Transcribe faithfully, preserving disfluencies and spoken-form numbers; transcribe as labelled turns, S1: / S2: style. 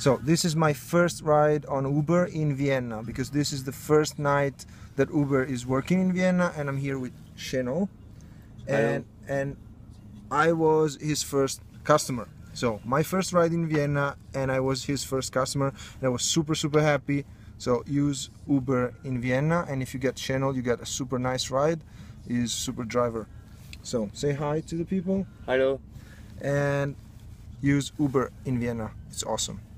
S1: So this is my first ride on Uber in Vienna, because this is the first night that Uber is working in Vienna, and I'm here with Senol, and and I was his first customer. So my first ride in Vienna, and I was his first customer, and I was super super happy. So use Uber in Vienna, and if you get Senol, you get a super nice ride. He's super driver. So say hi to the people.
S2: Hello.
S1: And use Uber in Vienna. It's awesome.